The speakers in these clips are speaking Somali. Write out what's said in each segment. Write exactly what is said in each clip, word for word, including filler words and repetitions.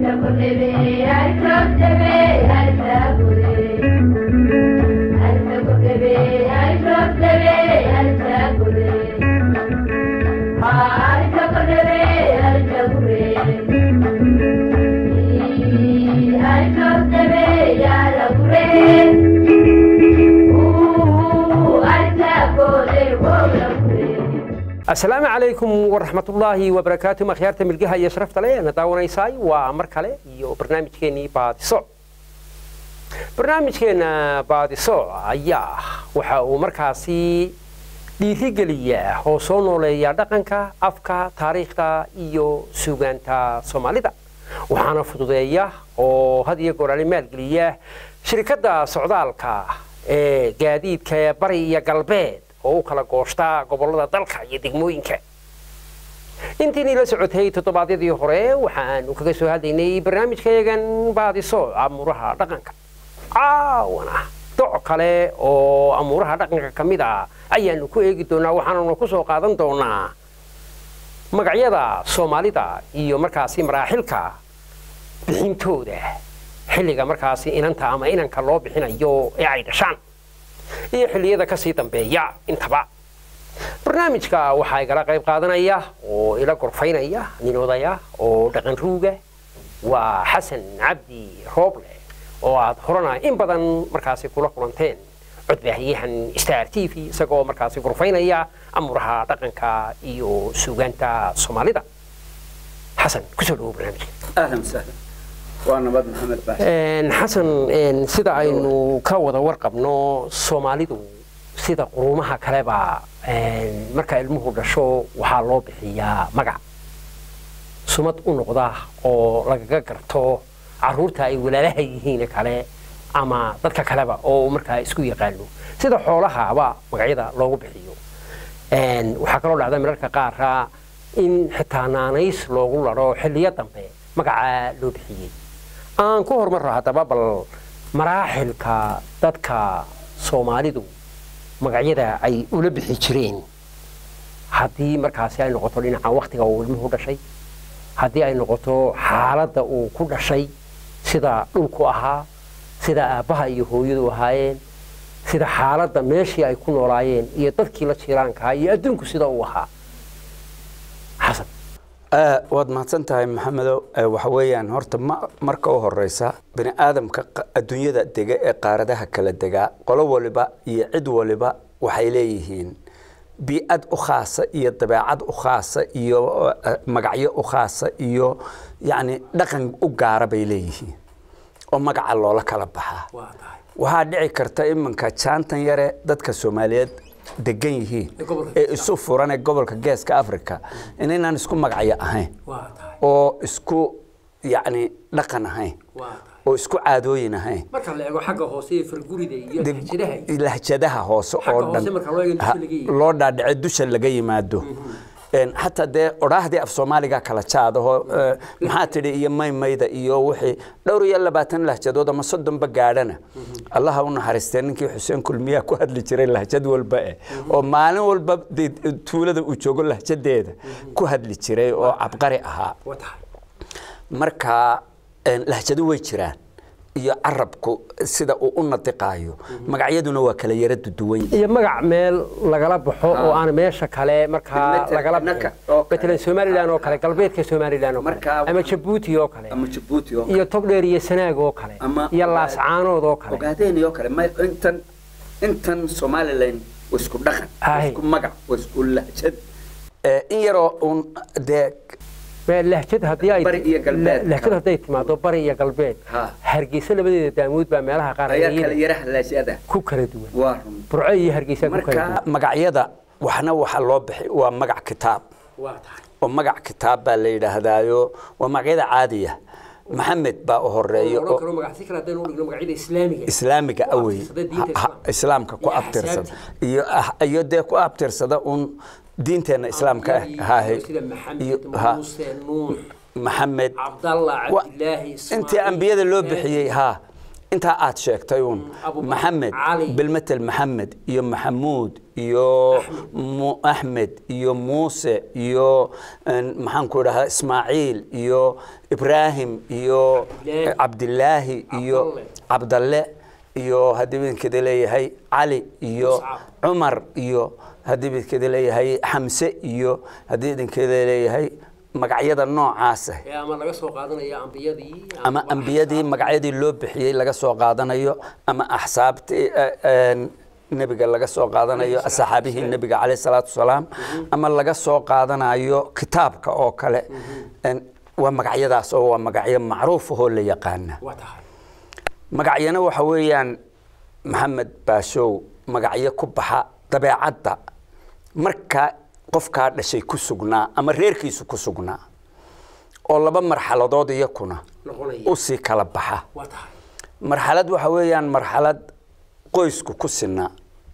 السلام عليكم ورحمة الله وبركاته. مخيارة ملقاها يشرفت لي أنا داونا يساي ومركلة يو برنامج كيني بعد صع برنامج كينا بعد صع أياه وح ومركاسي ليثقلية حصانه لي دقنك أفكا تاريخك يو سوغانتا سوماليدا وحنا فضوية وهذه يقول لي مالقلية شركة سعودالك جديد كبري قلبات oo kala gooshta gobolada dalka iyo degmooyinka intii la socotay todobaadyadii hore waxaan kaga soo hadlaynay barnaamijkeegan baadiso amuraha dhaqanka aawana doc kale oo amuraha dhaqanka kamid ah ayaan ku eegi doonaa waxaan ku soo qaadan doonaa magacyada Soomaalida iyo markaasi maraaxilka bixintooda xilliga markaasi inanta ama inanka loo bixinayo ee ay dhashaan iyo xilliyada ka sii dambeeya intaba barnaamijka waxa ay kala qayb qaadanaya oo ila gorfaynaya nin odaya oo dhaqan ruuga waa Xasan Cabdi Rooble oo aad horana in badan markaasi kula kulanteen codbaahiyahan Star T V isagoo markaasi gorfaynaya amuraha dhaqanka iyo suugaanta Soomaalida Xasan ku soo dhaw barnaamijka ahlan sahlan وأنا بعد محمد باشا. إن حسن إن سيدا إنه كوضا ورقبنا سوماليدو سيدا قرومها كلابا إن مركا المهور شو وحالو بحيا مقع سمت أنقضاه أو لقا قرطو عرورتا أي ولا لها يهينك عليه أما ضدك كلابا أو مركا اسكو يقالو سيدا حولها با مقعيدا لوغو بحيو إن وحاكرو لعدا مركا قارها إن حتى نانيس لوغو لارو حلية دنبي مقع لو بحيي aan ku hormarro hadaba bal maraaxilka dadka Soomaalidu magacyada ay ula bixi jireen hadii markaasi ay noqoto dhinaca waqtiga uu ilmuhu dhashay hadii ay noqoto xaaladda uu ku dhashay sida dhulku ahaa sida aabaha iyo hooyadu ahaayeen sida xaaladda meeshii ay ku noolaayeen iyo dadkii la jiiraanka iyo adduunku sida uu ahaa xasan waad mahadsantahay maxamedow waxa weeyaan horta marka u horeysa bini aadamka adduunyada dega ee qaaradaha kala dega qolo waliba iyo cid waliba waxay leeyihiin bi'ad u khaasa iyo dabeecad u khaasa iyo magacyo u khaasa iyo yaani dhaqan u gaar bay leeyihiin oo magaca loola kala baxaa waxa dhici karta imanka jaantan yare dadka Soomaaliyeed degan yihiin ee isu furan ee gobolka Geeska Afrika inaan isku magacyo ahayn oo isku yaani dhaqan ahayn oo isku caadooyin ahayn marka la eego xagga hoose ee fargurida iyo lahjadaha lahjadaha hoose oo dhan loo dhaadhicay dusha laga yimaado een hatta de oraahdi af Soomaaliga kala jaadaho maxaa tiri iyo maymayda iyo wixii dhowr iyo labaatan lahjadood ama soddon ba gaadhana Allah u naxariistay ninkii Xuseen Kulmiya ku hadli jiray lahjad walba oo maalin walba tuulada uu joogo lahjadeeda ku hadli jiray oo abqari ahaa marka lahjadu way jiraan iyo arabku sida uu u nadiqaayo magacyaduna waa kala yara duduwan iyo magac meel lagala baxo oo aan meesha kale marka lagala baxo betelan Soomaaliland oo kale galbeedka Soomaaliland oo kale ama Djibouti oo kale ama Djibouti oo iyo Togdheer iyo Sanaag oo kale iyo Laascaanood oo kale ogaadeen oo kale ma intan intan Somaliland isku dhaqan isku magac isku lahjad in yaro un de lahjad hadii ay lahjad hadii timaado bari iyo galbeed Hargeysa labadeeda daamood baa meelaha qaar ay kala yaraha lahjada ku kala duwan Burco iyo Hargeysa ku kala duwan magacyada waxna waxa loo bixi waa magac kitaab oo magac kitaab baa la yiraahdayo waa magacyada caadiga محمد با هوريو إسلامك أوي إسلامك كو أبترسد يو ده كو أبترسد أون دينتنا إسلامك هاي محمد عبد الله عبد الله أنت أنبياء اللي بحيي ها انت aad sheegtay uun maxamed bilmatal maxamed iyo maxamuud iyo ahmed iyo muuse iyo maxaan ku dhahaa ismaaciil iyo ibraahim iyo abdillaahi iyo abdalle iyo hadii kida leeyahay ali iyo umar iyo hadii kida leeyahay xamse iyo hadii kida leeyahay magacyada noocaas ah ama laga soo qaadanayo ambiyadii ama ambiyadii magacyadii loo bixiyay laga soo qaadanayo ama ahsaabtii nabiga laga soo qaadanayo asxaabihii nabiga kaleey salaatu salaam ama laga soo qaadanayo kitaabka oo kale waa magacyadaas oo waa magacyo macruuf oo la yaqaan magacyana waxa weeyaan maxamed baashow magacyo ku baxa dabeecadda marka qofka dhashay ku sugnaa ama reerkiisu ku sugnaa oo laba marxaladood iyakuna u si kala baxa marxalad waxa weeyaan marxalad qoysku ku sinaa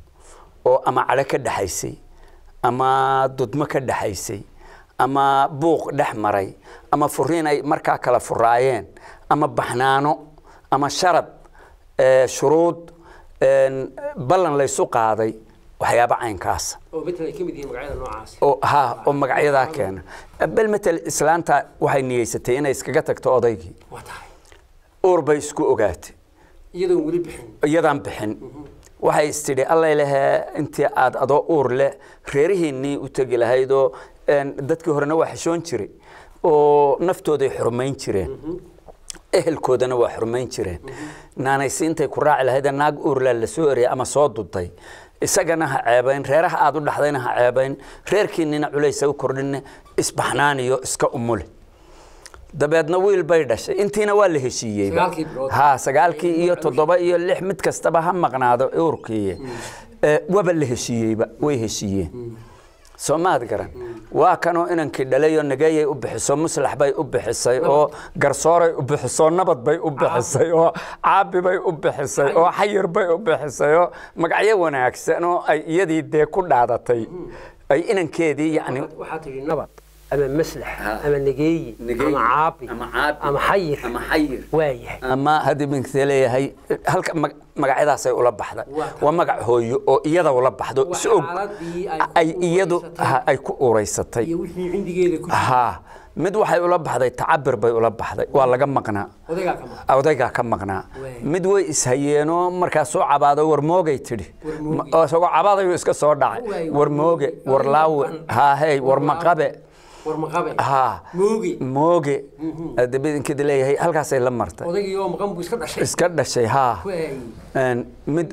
oo ama cala ka dhaxaysay ama dudmo ka dhaxaysay ama buuq dhaxmaray ama furiin ay marka kala furaayeen ama baxnaano ama sharad ee shuruud een ballan la isu qaaday waxyaabo caynkaas oo midna ay kamid yihiin magacyada noocaas oo ha oo magacyada keena bal metal islaanta waxay niyeysatay inay iskaga tagto odaygii watahay uur bay isku ogaatay iyadoo wali bixin iyadaan bixin waxay istiri alla ilaahay intii aad adoo uur leh reerihiinii u tagi lahayd oo dadkii horena wax xishoon jiray oo naftooda xurmayn jireen ehelkoodana waa xurmayn jireen naanaysi intay ku raaci lahayd naag uur la soo eriyay ama soo duday isagana ha ceebayn reeraha aad u dhaxdayna ha ceebayn reerkiinina culaysa u kordhin isbaxnaaniyo iska umul dabeedna wiil bay dhashay intiina waa la heshiiyay ha sagaalkii iyo toddoba iyo lix mid kastaba ha maqnaado uurkii ee waba la heshiiyayba way heshiiyeen Soomaad garan waa kanoo inankii dhalay oo nagayay u bixiso muslax bay u bixisay oo garsooray u bixiso nabad bay u bixisay oo caabi bay u bixisay oo xayir bay u bixisay oo magacyo wanaagsan oo ay iyadii de ku dhaadatay ay inankeedii yaani waxa tiri nabad ama maslax ama nagay ama caabi ama xayir ama xayir waayahay ama hadii min leeyahay halka magacyadaas ay ula baxday waa magac hooyo oo iyada ula baxdo isoo ay iyadu ay ku uuraysatay iyo wixii cindigeeda ku ha mid waxay ula baxday tacabir bay ula baxday waa laga maqnaa odayga ka maqnaa odayga ka maqnaa mid way ishayeeno marka soo cabaado war moogay tiri oo soo cabaado iska soo dhacay war mooge war laaw ha hay war maqabe war maqabe ha mooge mooge adabidinka dileeyahay halkaas ay la martay odayga oo maqan buu iska dhashay iska dhashay ha een mid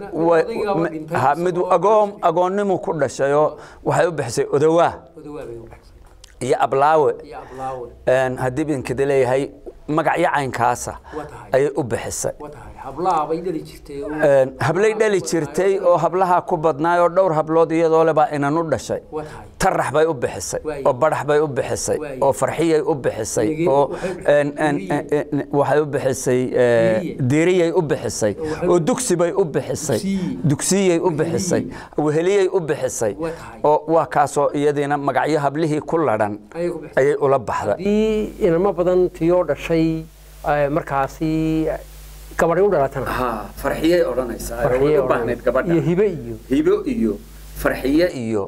ha mid agoon agoonnimo ku dhashay oo waxay u bixisay odawaa odawaa bay u bixisay iyo ablaawe iyo ablaawe een hadibinka dileeyahay magacyo caynkaasa ay u bixisay hablaha bay dhali jirtay een hablay dhali jirtay oo hablaha ku badnaay oo dhowr hablood iyadoo leba inaan u dhashay tarax bay u bixisay oo barax bay u bixisay oo farxiyay u bixisay oo een een waxay u bixisay deeriyay u bixisay oo dugsi bay u bixisay dugsiyay u bixisay weheliyay u bixisay oo waa kaasoo iyadina magacyo hablihii ku ladhan ayay ula baxday inama badan tiyo dhashay markaasi gabadhay u dhalatana ha farxiyay oranaysaa oo u baahnayd gabadha iyo hibe iyo hibe iyo farxiye iyo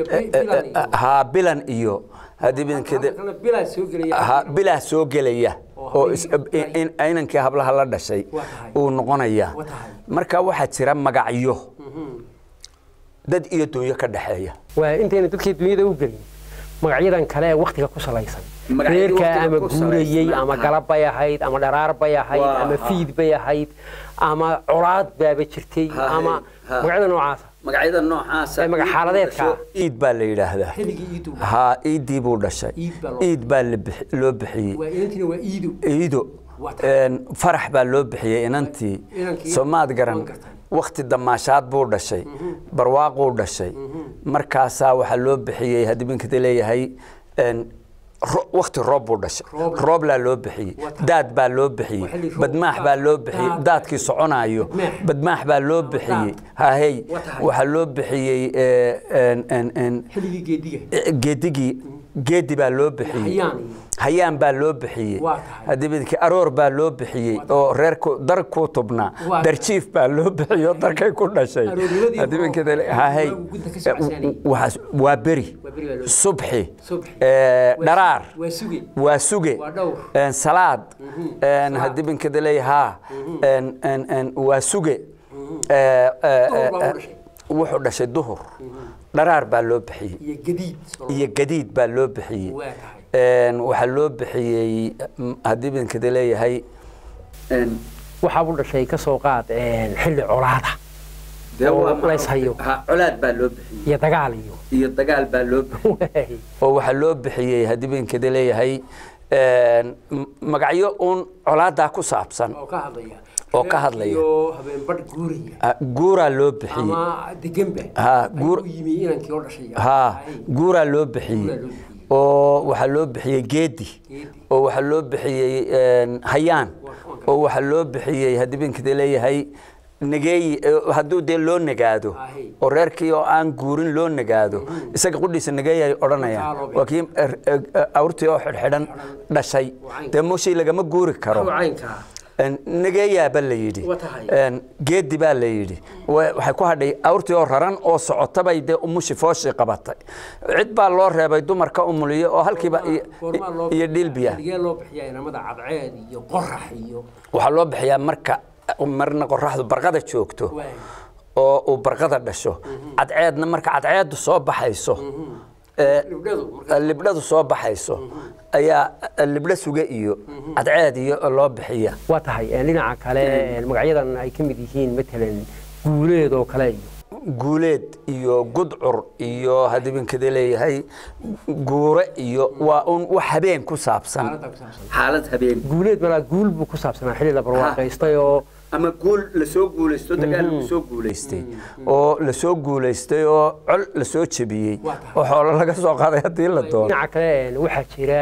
ha bilan iyo hadibinkeeda bila soo gelaya ha bila soo gelaya oo in aynankii hablaha la dhashay uu noqonaya marka waxa jira magacyo dad iyo dunya ka dhaxeeya waa intayna dadkii dunyada u galin magacyadan kale waqtiga ku salaysan reerka ama guurayay ama galab bay ahayd ama dharaar bay ahayd ama fiid bay ahayd ama colaad baaba jirtay ama magacyada noocaas magacyada noocaas ay magac xaaladeedka iid baa la yiraahdaa ha iidii buu dhashay iid baa loo bixiyay waa inantina waa iido iido een farax baa loo bixiyay inantii Soomaad garan waqti damaashaad buu dhashay barwaaqo dhashay markaas waxa loo bixiyay hadibinka leeyahay een waqti roob buu dhashay roob la loo bixiyay daad baa loo bixiyay badmaax baa loo bixiyay daadkii soconayo badmaax baa loo bixiyay ha hay waxa loo bixiyay een een een xiligi geediga geedigi geedi baa loo bixiyey hayaan baa loo bixiyey haddii bidkii aroor baa loo bixiyey oo reerku dar ku tubnaa darjiif baa loo bixiyey oo darkay ku dhashay haddii bidkii hahay waa beri subxi dharaar waa suge salaad haddii bidkii leeyahay waa suge wuxuu dhashay duhur dharaar baa loo bixiyey iyo gadiid baa loo bixiyey waxaa loo bixiyey haddii bidkii leeyahay waxaa u dhashay ka soo qaad xilli colaada lays hayo colaad baa loo bixiyey iyo dagaal iyo iyo dagaal baa loo bixiyey oo waxaa loo bixiyey haddii bidkii leeyahay magacyo uun colaadaa ku saabsan oo ka hadlaya oo ka hadlaya iyo habeen badh guuriya guura loo bixiyey ama deganba ha guur yimi inankii oo dhashay ha guura loo bixiyey oo waxa loo bixiyey geedi oo waxa loo bixiyey hayaan oo waxa loo bixiyey haddii bidkii leeyahay nageey hadduu dee loo nagaado oo reerkii oo aan guurin loo nagaado isaga qudhiisa nageeyay odhanayaan waa kii awrtii oo xidhxidhan dhashay dee mushii lagama guuri karo nageeyaa baa la yidhi geedi baa la yidhi waxay ku hadhay awrtii oo raran oo socotobay dee umushi fooshii qabatay cid baa loo reebay dumarka umuliyo oo halkiiba iyo dhiilbiya waxaa loo bixiyaa marka marna qoraxdu barqada joogto oo uu barqada dhasho cadceedna marka cadceedu soo baxayso libdhadu soo baxayso ayaa libdho suge iyo cadceed iyo loo bixiya waa tahay dhinaca kale magacyadan ay ka mid yihiin matalan guuleed oo kale iyo guuleed iyo gudcur iyo haddii bidkii leeyahay guure iyo waa un wax habeen ku saabsan xaalad habeen guuleed malaa guul buu ku saabsanaa xilli la barwaaqaystay oo ama guul la soo guulaysto dagaal lagu soo guulaystay oo la soo guulaystay oo col la soo jabiyey oo xoolo laga soo qaaday haddii la doono dhinaca kale waxaa jira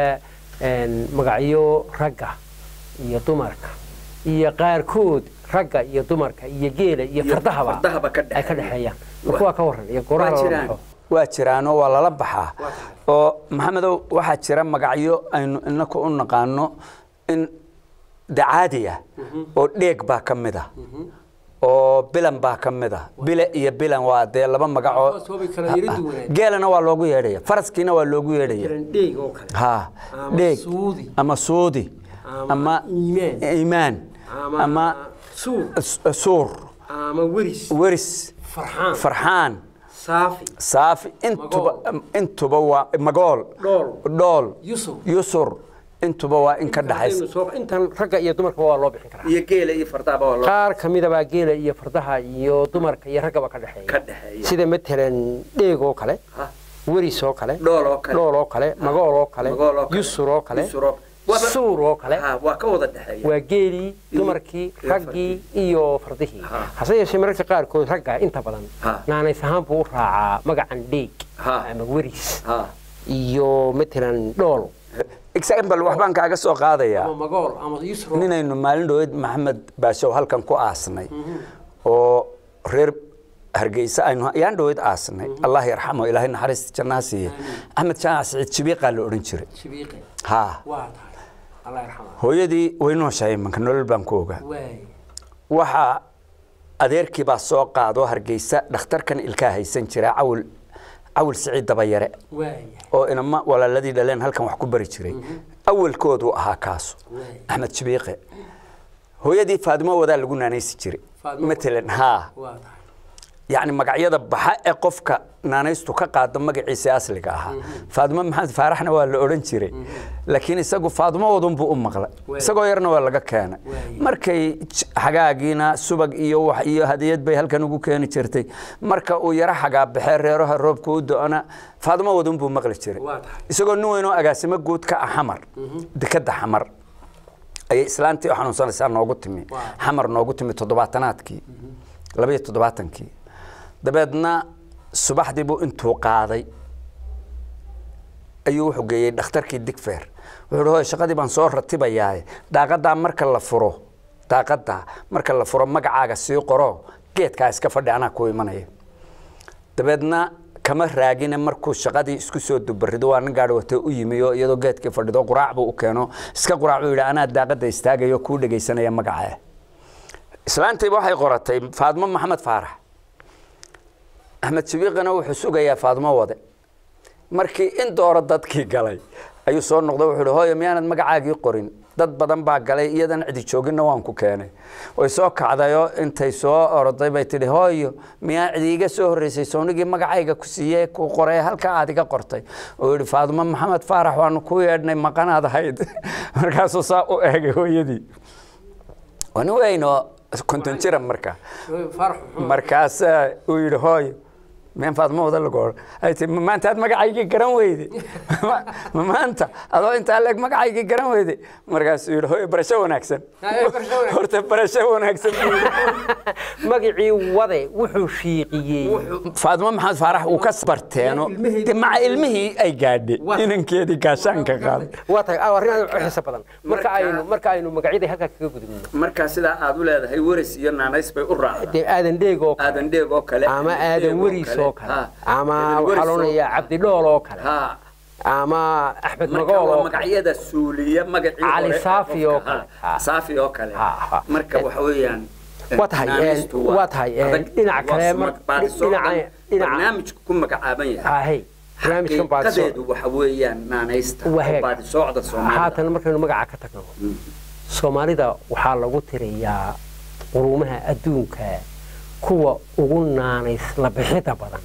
magacyo ragga iyo dumarka iyo qaarkood ragga iyo dumarka iyo geela iyo fardahaba ay ka dhaxeeyaan kuwa ka waran iyo goraal waa jiraan oo waa lala baxaa oo maxamedow waxaa jira magacyo aynu inaku u naqaano in dacaadiya oo dheeg baa ka mid ah oo bilan baa ka mid ah bile iyo bilan waa dee laba magacoo geelana waa loogu yeedhaya faraskiina waa loogu yeedhaya ha dheeg ama suudi ama iimaan ama suur ama weris weris farxaan farxaan saafi saafi intuba intuba waa magool dhool yusur intuba waa in ka dhaxaysa intan ragga iyo dumarka waa loo bixin karaa iyo geela iyo fardaha waa loo qaar kamida baa geela iyo fardaha iyo dumarka iyo ragga ba ka dhaxeeya ka dhaxeeya sida matalan dheeg oo kale weris oo kale dhool oo kale dhool oo kale magool oo kale yusur oo kale suur oo kale waa ka wada dhaxeeya waa geelii dumarkii raggii iyo fardihii hase yeeshee mararka qaarkood ragga inta badan naanays ahaan buu u raacaa magacan dheeg ama weris iyo matalan dhool example waxbaan kaaga soo qaadayaa ninaynu maalin dhaweyd maxamed baashow halkan ku aasnay oo reer hargeysa aynu yaan dhaweyd aasnay allah yarxamo ilaahay naxariista jannaha siiye axmed jaan siciid shibiiqa la odhan jiray shibiiqe ha waa tahay allah yarxamo hooyadii way nooshahay manka nolol baan ku ogaa waxa adeerkii baa soo qaado hargeysa dhakhtarkan ilkaa haysan jira cawl cawl siciid dabayare oo inama walaaladii dhaleen halkan wax ku bari jiray awalkoodu ahaa kaaso axmed shibiiqe hooyadii faadimo wadaa lagu naanaysi jiray matalan ha يعني مقعيدا بحق قفك نانيستو كقاد مقعيسي أصلك أها فاطمة محمد فارحنا ولا أورنجري لكن يسقو فاطمة وضم بو مغلا يسقو يرنا ولا كان مركي حقاقينا سبق إيو وح إيو هديت بي هل كانوا كانوا شرتي مركا ويرا حقا بحر يروح الروب كود أنا فاطمة وضم بو مغلا شري يسقو نو إنه أقاسم جود كأحمر دكده حمر أي إسلامتي وحنا وصلنا سار نوقتمي حمر نوقتمي تضباطناتكي لبيه تضباطنكي dabeedna subaxdii buu intuu qaaday ayuu wuxuu geeyay dhakhtarkii digfeer wuxuu hooy shaqadii baan soo ratibayaa daaqada marka la furo daaqada marka la furo magacaaga sii qoro geedka iska fadhi ana ku imanaya dabeedna kama raagina markuu shaqadii isku soo dubarido waa nin gaadhi wata u yimiyo iyadoo geedkii fadhido quraac buu u keeno iska quraac buu yidhi anaa daaqada istaagayo kuu dhegaysanaya magacaa islaantiiba waxay qoratay Faadmo Maxamed Faarax Ahmed Shabiiqana wuxuu sugayaa Faadmo wade markii in dooro dadkii galay ayuu soo noqday wuxuu hooyo miyaanad magacaagii qorin dad badan baa galay iyadan cidi joogina waan ku keenay way soo kacdayo intay soo orday bay tiri hooyo miyaa cidi iga soo horeysay soonigii magacayga ku siiyay ku qoray halka aad iga qortay oo yiri Faadmo Maxamed Faarax waan ku yeedhnay maqanaad ahayd markaasuu saa u eegay hooyadii wana weyno konton jira marka markaas uu yiri hooyo من فاطمة وذا الجور، أنت ما أنت هاد مقعيك كرام ويدي، ما ما أنت، هذا أنت قالك مقعيك كرام ويدي، مركز يقول هو برشون أحسن، هرت برشون أحسن، مقعي وضع وحشيقي، فاطمة محمد فارح وكسبرتينه، مع علمه أي قاعد، إنن كذي كاسان كقال، وضع أورينا حسب بدن، مركاينو مركاينو مقعيده هكذا كقول مركز لا أقول هذا هي ورث يرنا ناس بيقرأ، آدم ديجو، آدم ديجو كله، أما آدم ورث أما وحلون يا عبد الله لوكل أما أحمد مقاول مقعيدة السورية مقعيدة علي صافي وكل صافي وكل مركب وحويان واتهاي واتهاي إنع كلام إنع برنامج كم مقعابين هاي برنامج كم بعد كذا وحويان نانيست بعد صعد الصومال هذا المركب المقع كتكنه الصومالي ده وحال وتري يا قرومها أدونك kuwa ugu naanays la bixida badan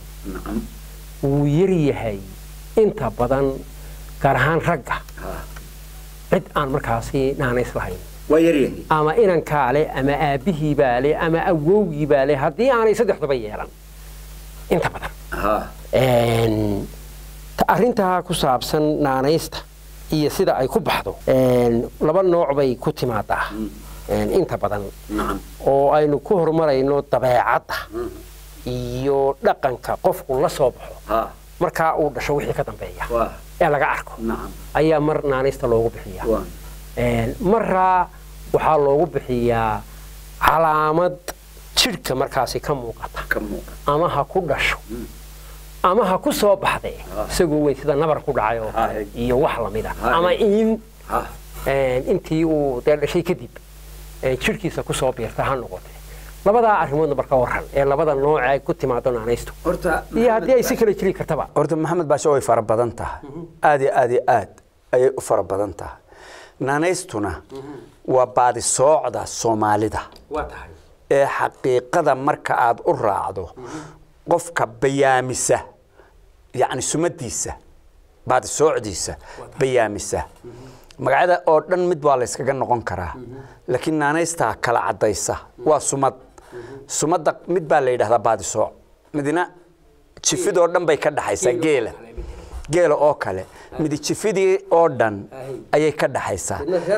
uu yariyahay inta badan gaar ahaan ragga cid aan markaasi naanays lahayn waa yariyahay ama inan kaale ama aabihii baale ama awowgii baale haddii aanay saddexdaba yeelan inta badan een arrintaa ku saabsan naanaysta iyo sida ay ku baxdo een laba nooc bay ku timaadaa inta badan oo aynu ku horumarayno dabeecadda iyo dhaqanka qofku la soo baxo marka uu dhasho wixii ka dambeeya ee laga arko ayaa mar naanaysta loogu bixiyaa een marra waxa loogu bixiyaa calaamad jirka markaasi ka muuqata ama ha ku dhasho ama ha ku soo baxday isagoo weyn sida nabar ku dhacayo iyo wax la mid ah ama in een intii uu dhashay kadib jirkiisa ku soo biirta ha noqotay labada arrimood marka waran ee labada nooc ay ku timaado naanaysto horta iyo hadii ay si kala jiri kartaba horta maxamed baasho way fara badan tahay aad iyo aad iyo aad ay u fara badan tahay naanaystuna waa baadi soocda Soomaalida waa tahay ee xaqiiqada marka aad u raacdo qofka bayaamisa yaani sumadiisa baadi soocdiisa bayaamisa magacada oo dhan mid waa la iskaga noqon karaa laakiin naanaysta kala cadaysa waa sumad sumada mid baa la yiraahdaa baadi sooc midina jifidoo dhan bay ka dhaxaysaa geela geela oo kale mid jifidii oo dhan ayay ka dhaxaysaa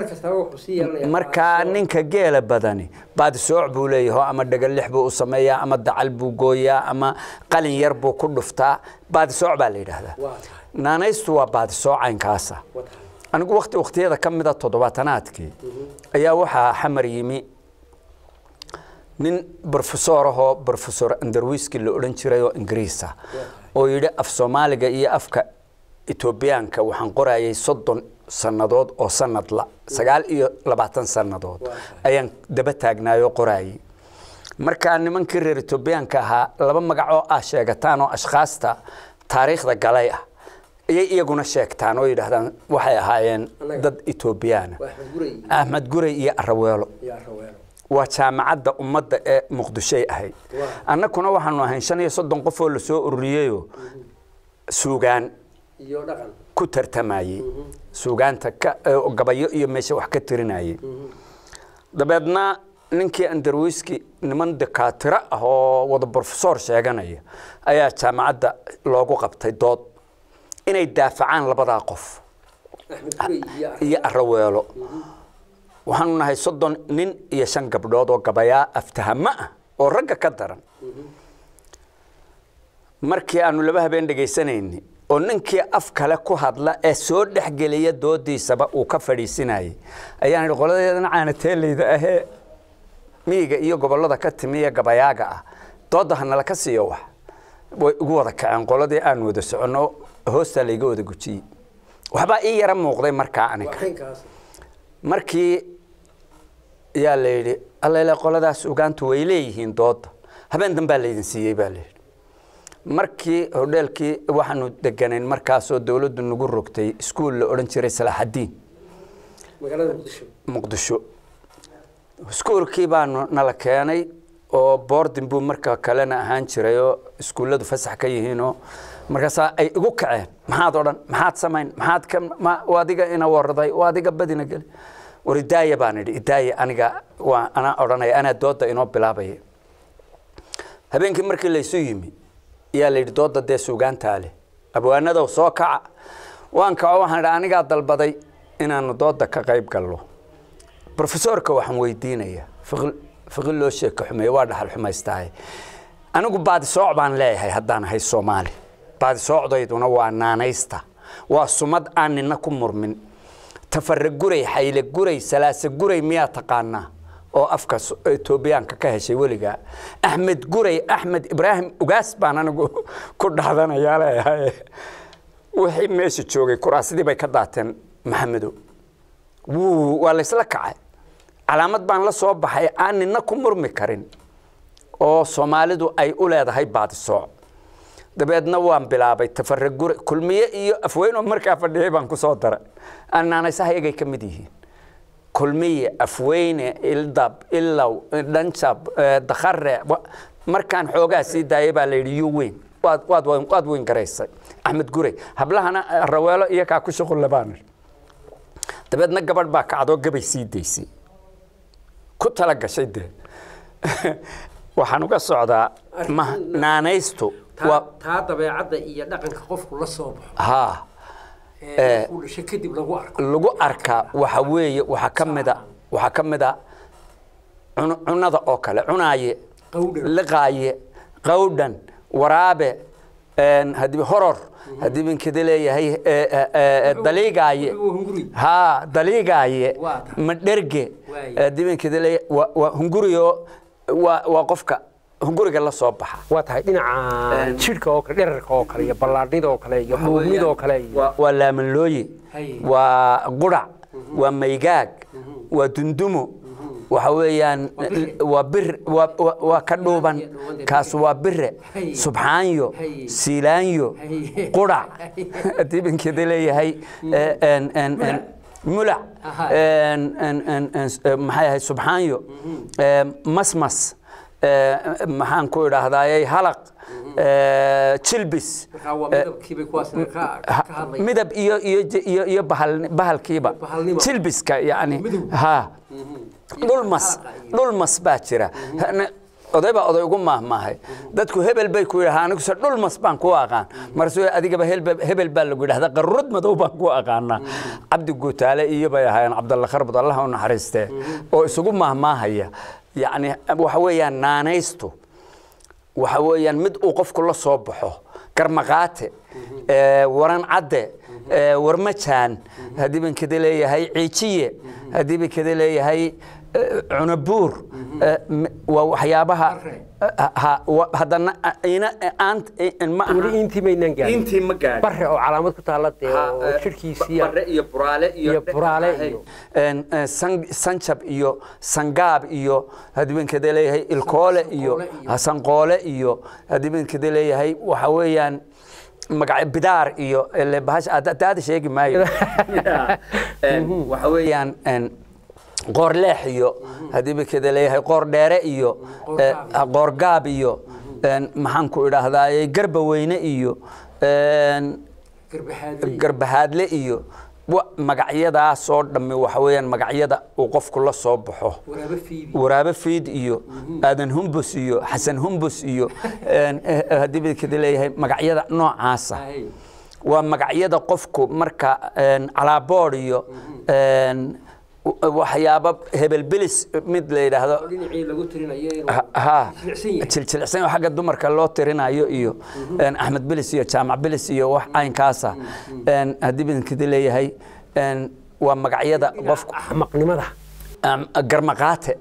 marka ninka geela badani baadi sooc buu leeyahay ama dhagal lix buu u sameeyaa ama dacal buu gooyaa ama qalin yar buu ku dhuftaa baadi sooc baa la yiraahdaa naanaystu waa baadi soocaynkaasa anigu waqti waqtiyada kamida toddobaatanaadkii ayaa waxa xamar yimi nin professor ah professor Anderwiski la oran jiray oo Ingiriisa oo yiri af Soomaaliga iyo afka Etoobiyaanka waxaan qorayay soddon sanadood oo sanad la sagaal iyo labaatan sanadood ayaan daba taagnaayo qorayay marka nimankii reer Etoobiyaanka ahaa laba magac oo ah sheegataan oo ashqaasta taariikhda galay ah ayay iyaguna sheegtaan oo yiraahdaan waxay ahaayeen dad Etoobiyaan Ahmed Gurey iyo Araweelo waa jaamacadda ummadda ee Muqdisho ahay annaguna waxaanu ahayn shan iyo soddon qof oo la soo ururiyay suugaan iyo dhaqan ku tartamayay suugaanta ka gabayo iyo meesha wax ka tirinayay dabeedna ninkii Anderwiski niman dakaatira ah oo wada professor sheeganaya ayaa jaamacadda loogu qabtay dood inay daafacaan labada qof iyo Araweelo waxaanu nahay soddon nin iyo shan gabdhood oo gabaya aftahama ah oo ragga ka daran markii aanu laba habeen dhageysanayni oo ninkii af kale ku hadla ee soo dhaxgeliya doodiisaba uu ka fadhiisinayay ayaan qoladeedana caanateeleyda ah ee miiga iyo gobolada ka timiya gabayaaga ah doodahana la ka siiyo wax way ugu wada kaceen qoladii aan wada socono hoosta layga wada gujiyey waxba ii yara muuqday markaa aniga markii yaa la yidhi alla qoladaas ugaantu way leeyihiin dooda habeen dambe la idin siiyay baa la yidhi markii hoteelkii waxaanu deganayn markaasoo dawladdu nagu rogtay iskuul la odhan jiray Salaaxadiin magaalada Muqdisho Muqdisho iskuulkii baanu nala keenay oo boarding buu markaa kalena ahaan jiray oo iskuuladu fasax ka yihiinoo markaas ay igu kaceen maxaad odhan maxaad samayn maxaad ka waadiga ina warday waadiga badina gal waridaaya baan idhi idaaya aniga waa ana odhanay ana dooda inoo bilaabay habeenkii markii la isu yimi yaa la yidhi dooda dee suugaanta leh abwaanada soo kaca waan kaco waxaan aniga dalbaday inaanu dooda ka qayb galno professorka waxaan weydiinaya fiqil fiqil loo sheeko xumay waa dhaxal xumaystaay anigu baad sooc baan leeyahay haddaan hay Soomaali baad soocdayduna waa naanaysta waa sumad aan nina ku murmin tafarrag guray xayle guray salaasa guray miyaa taqaanaa oo afka Etoobiyaanka ka heshay waliga Ahmed guray Ahmed Ibrahim ugaas baan anigu ku dhaadanayaa leeyahay wixii meesha joogay kuraasadii bay ka daateen Maxamedo wuu waa la isla kacay calaamad baan la soo baxay aan nina ku murmi karin oo Soomaalidu ay u leedahay baad sooc dabeedna waan bilaabay tafarrag guray kulmiye iyo afweyn oo markaa fadhiyay baan ku soo daray annana sahaygay ka mid yihiin kulmiye afweyne ildab ilaw dhanjab dakhare markaan xoogaa sii daayay baa la yidhi weyn waad waad waad weyn garaysay Ahmed guray hablahana raweelo iyo ka ku shaqo labaan dabeedna gabadh baa kacdo gabay sii daysay ku tala gashay de waxaan uga socdaa ma naanaysto taa dabeecadda iyo dhaqanka qofku la soo baxo ha ee uu dhashay kadib lagu arko lagu arka waxa weeye waxa kamida waxa kamida cunada oo kale cunaaye liqaaye qawdan waraabe een hadii horor hadii bin kida leeyahay daliigaaye ha daliigaaye ma dherge hadii bin kida leeyahay waa hunguriyo waa waa qofka hunguriga la soo baxa waa tahay dhinaca jirka oo kale dhererka oo kale iyo ballaadhida oo kale iyo buumida oo kale waa laaman looyi waa qurac waa maygaag waa dundumo waxa weeyaan waa bir waa ka dhuuban kaas waa bire subxaanyo siilaanyo qurac dibinkii leeyahay en en en mulac en en en maxay ahay subxaanyo masmas maxaan ku idhaahdaayay halaq jilbis midab iyo iyo iyo bahal bahalkiiba jilbiska yani ha dhulmas dhulmas baa jira odayba oday ugu maahmaahay dadku hebel bay ku yiraahdaan anigu se dhulmas baan ku aqaan marso adigaba hebel baa lagu yiraahdaa qarrud madow baan ku aqaana Cabdi Guutaale iyo bay ahaayeen Cabdalla Kharbad Allah u naxariistay oo isugu maahmaahaya يعني وحويا نانيستو وحويا مد وقف كل صبحه كرمقات اه وران عده اه ورمتان هذه من كده لي هي عيشية هذه من كده لي هي اه عنبور اه وحيابها ها هذا أنا أنت ما أنت ما ينقل أنت ما قال برا أو علامات كتالات أو شركة سيا برا يبرالة يبرالة إن سن سنشب إيو سنجاب إيو هذي من كده ليه هي الكولة إيو هسنقولة إيو هذي من كده ليه هي وحويان مقع بدار إيو اللي بهاش هذا شيء ما يو وحويان إن قور لحيو هذي بكذا ليه قور دارئيو قور قابيو محن كودا هذا قرب وينه إيو قرب هاد لإيو ومقعيدا صور دم وحويان مقعيدا وقف كل صبحه ورابة فيد إيو آدن همبس إيو حسن همبس إيو هذي بكذا ليه مقعيدا نوع عاصة ومقعيدا قفكو مركا على بوريو وحيابا هبل بلس مد لي هذا ها تلتلسين وحق الدمر كله ترينا يو يو ان احمد بلس يو جامع بلس يو wax ayn kaasa en hadii bin kidi leeyahay en waa magacyada qofku ahmaqnimada garmaqaate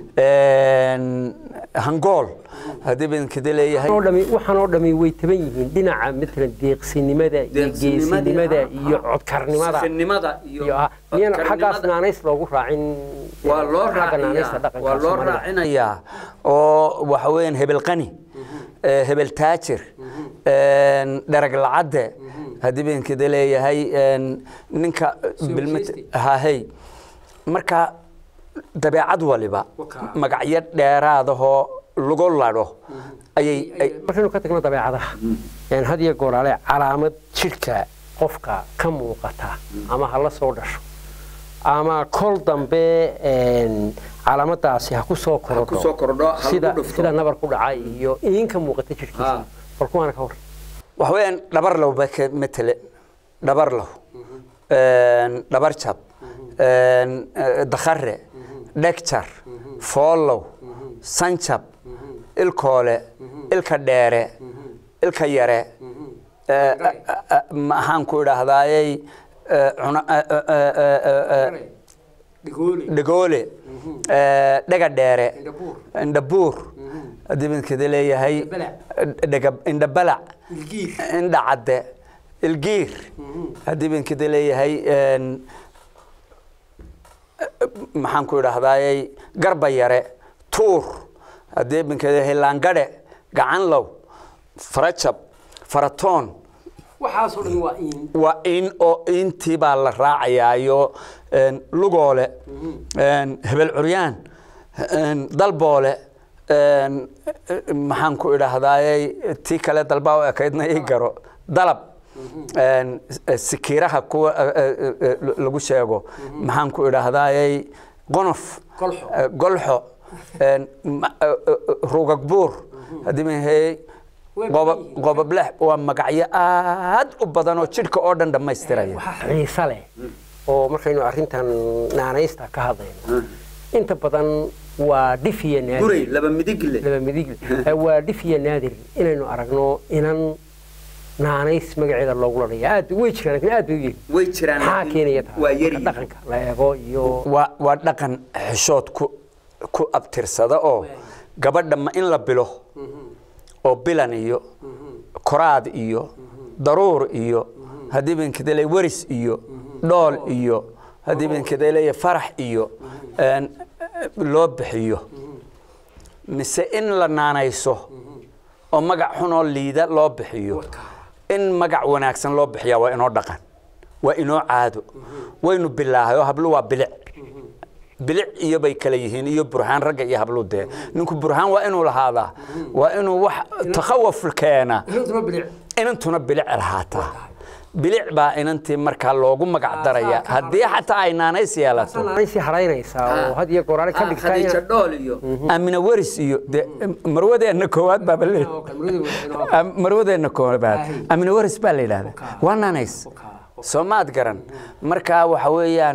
hangool haddii baan kada leeyahay waxaan oo dhami way taban yihiin dhinaca midlan deeqsinimada iyo geesinimada iyo codkarnimada iyo iyo xaqaas naanays loogu raacin waa loo raacinayaa waa loo raacinayaa oo waxa weeyaan hebel qani hebel taajir darag lacade haddii baan kada leeyahay ninka bilmad hahay marka dabeecad waliba magacyo dheeraadahoo lagu ladho ayay markaynu ka tagno dabeecadaha een had iyo goor ale calaamad jidhka qofka ka muuqata ama ha la soo dhasho ama kol dambe een calaamadaasi ha ku soo korodho sida sida nabar ku dhacay iyo inka muuqata jidhkiisa balkuwana ka war wax weyn dhabar law ba ka metele dhabar law een dhabar jab een dakhare lecture follow sanjab ilkoole ilka dheere ilka yare maxaan ku idhaahdayay dhigoole dhaga dheere indhabuur haddii baan kada leeyahay indhabalac indha cadde ilgiir haddii baan kada leeyahay maxaan ku idhaahdayay garba yare tuur haddii baan kada leeyahay laangare gacan low farajab faratoon waxaas oo dhan waa in waa in oo intii baa la raacayaayo lugoole hebel curyaan dalboole maxaan ku idhaahdayay tii kale dalbaa u ekaydna ii garo dalab sikiiraha kuwa lagu sheego maxaan ku idhaahdayay qonof golxo rugagbuur haddii mahay qobobleh waa magacyo aad u badan oo jidhka oo dhan dhammaystiraya xiisa leh oo markaynu arrintan naanaysta ka hadlayno inta badan waa dhifiya naadir guray laba midig leh laba midig waa dhifiya naadir inaynu aragno inan naanays magaceeda loogu ladhayo aad way jiraan laakiin aad bay way jiraan maxaa keenaya waa yari dhaqanka la eego iyo waa waa dhaqan xishood ku ku abtirsada oo gabadha ma in la bilo oo bilan iyo koraad iyo daruur iyo haddii baan kada leeyahay waris iyo dhool iyo haddii baan kada leeyahay farax iyo loo bixiyo mise in la naanayso oo magac xun oo liida loo bixiyo in magac wanaagsan loo bixiyaa waa inoo dhaqan waa inoo caado waynu bilaahayo hablu waa bilic bilic iyo bay kala yihiin iyo burhaan ragga iyo hablu dee ninku burhaan waa inuu lahaadaa waa inuu wax takhawuf keena inantuna bilic lahaataa bilic baa inantii markaa loogu magac daraya haddii xataa ay naanays yeelato naanays haraynaysaa oo had iyo goor ka dhigtaa khadiija dhool iyo amina waris iyo marwadeena koowaad baa leeyahay marwadeena koowaad amina waris baa la yiraahdaa waa naanays soomaad garan markaa waxa weeyaan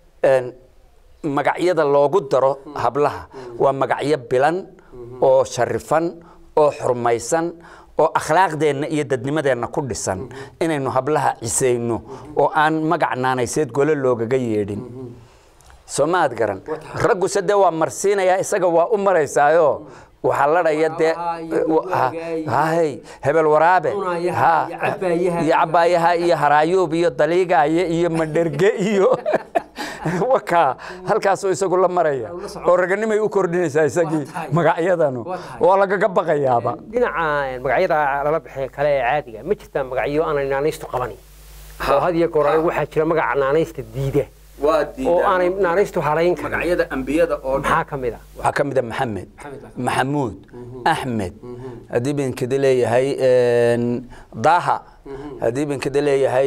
magacyada loogu daro hablaha waa magacyo bilan oo sharifan oo xurmaysan oo akhlaaqdeena iyo dadnimadeena ku dhisan inaynu hablaha ciseyno oo aan magac naanayseed gole loogaga yeedhin soomaad garan raggu sadde waa marsiinaya isaga waa u maraysaayo waxa la dhaya de hay hebel waraabe ha iyo cabaayaha iyo haraayoob iyo daliigaaye iyo madherge iyo waka halkaas oo isagu la maraya oo raganimay u kordhinaysaa isagii magacyadanu oo laga baqayaaba dhinaca magacyada lala bixay kale ee caadiga ma jirta magacyo aan naanaysto qabani oo had iyo goor waxa jira magac naanaysta diida waa diida oo aan naanaysto harayn kara magacyada anbiyada oo maxaa kamida waxa kamida maxamed maxamuud axmed hadii baan kada leeyahay daaha hadii baan kada leeyahay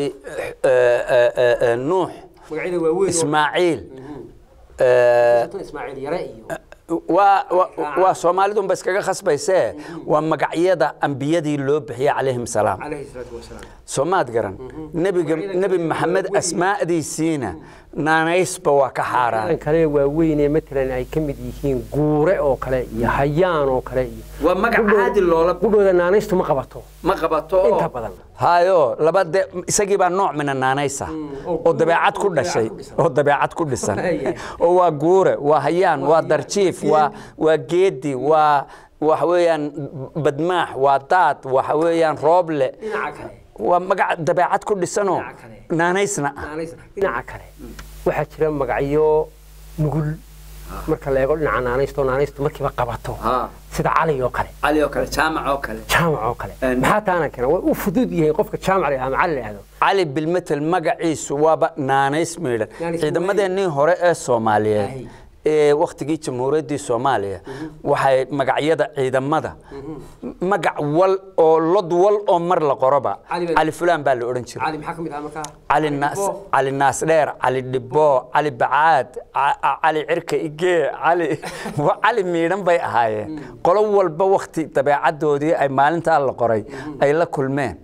nuux magacyada waaweyn ismaaciil ismaaciil yare iyo waa Soomaalidu bas kaga khasbayse waa magacyada ambiyadii loo bixiyay calayhim salaam عليه الصلاة والسلام Soomaad garan nabiga nabi Maxamed asmaadiisina naanaysba waa ka xaaraan kale waa weynee midran ay kamid yihiin guure oo kale iyo hayaan oo kale waa magac caadi loola gudooda naanaystu ma qabato ma qabato inta badan hayo labada isagii baa nooc min naanaysa oo dabeecad ku dhashay oo dabeecad ku dhisan oo waa guure waa hayaan waa darjiif waa waa geedi waa waxa weeyaan badmaax waa daad waxa weeyaan rooble waa magac dabeecad ku dhisano naanaysna dhinaca kale waxa jira magacyo nugul marka la eego dhinaca naanaysto naanaysto markiiba qabato sida cali oo kale cali oo kale jaamac oo kale jaamac oo kale maxaa taana kana waa u fudud yahay qofka jaamac ama cali leeyahay cali bil metal magaciisu waaba naanays meedhan ciidamadeenii hore ee Soomaaliyeed ee waqtigii jamhuuriyadda Soomaaliya waxay magacyada ciidamada magac wal oo lod wal oo mar la qoraba cali fulaan baa la oran jiray cali maxaa kamid ah marka cali naas cali naas dheer cali dhibbo cali bacaad cali cirka ige cali waa cali miidhan bay ahaayeen qolo walba waqti dabeecadoodii ay maalinta la qoray ay la kulmeen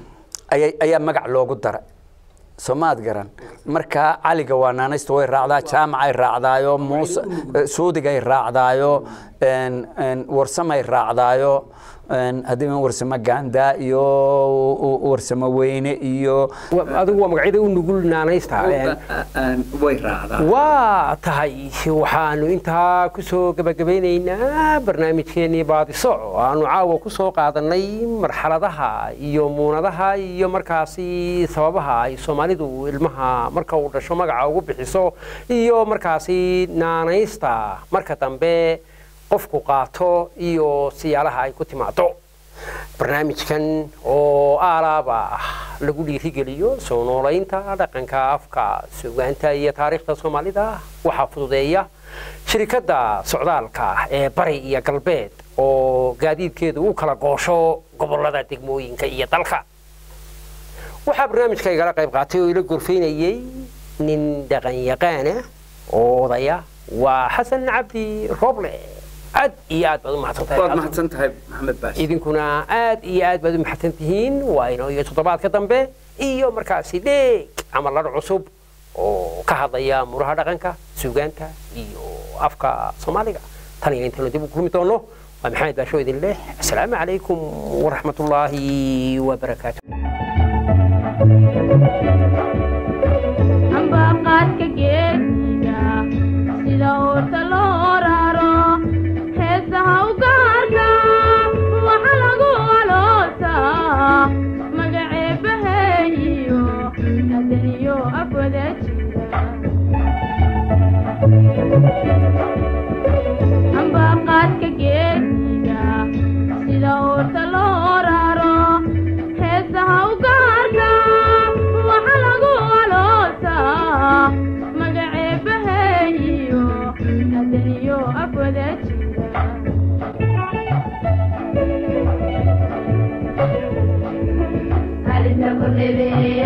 ay ayaa magac loogu daray Soomaad garan marka caliga waa naanaysto way raacdaa jaamac ay raacdaayo muuse suudiga ay raacdaayo een een warsamay raacdaayo een hadii warsama gaanda iyo warsama weyne iyo adigu waa magacyada u nugul naanaysta een way raacdaa waa tahay waxaanu intaa ku soo gabagabaynaynaa barnaamijkeennii baadiso aanu caawa ku soo qaadanay marxaladaha iyo muunadaha iyo markaasi sababaha ay Soomaalidu ilmaha marka uu dhasho magaca ugu bixiso iyo markaasi naanaysta marka dambe qofku qaato iyo siyaalaha ay ku timaado barnaamijkan oo aalaaba lagu dhiirigeliyo soo noolaynta dhaqanka afka suugaanta iyo taariikhda Soomaalida waxa fududeeya shirkadda socdaalka ee bari iyo galbeed oo gaadiidkeedu u kala goosho gobolada degmooyinka iyo dalka waxa barnaamijka igala qayb qaatay oo ila gorfeynayay nin dhaqan yaqaan ah oo odaya waa Xasan Cabdi Roble aad iyo aad baad u mahadsantahay waad mahadsantahay Maxamed Baash idinkuna aad iyo aad baad u mahadsantihiin waa inoo iyo toddobaadka dambe iyo markaasi dheeg ama ladh cusub oo ka hadlaya muraha dhaqanka suugaanta iyo afka Soomaaliga tan iyo inta dib u kulmi doono waa Maxamed Baash oo idin leh assalaamu calaykum waraxmatullaahi wabarakaatuh amba qaadka geedka sida oo talooraro heesaha u gaarka waxa lagu aloosaa magaceebaheeyo hadaniyo afwada jira amba qaadka geedka sida oo talooraro heesaha u gaarka waxa lagu aloosaa magaceebaheeyo hadaniyo afwada jira alina kullibi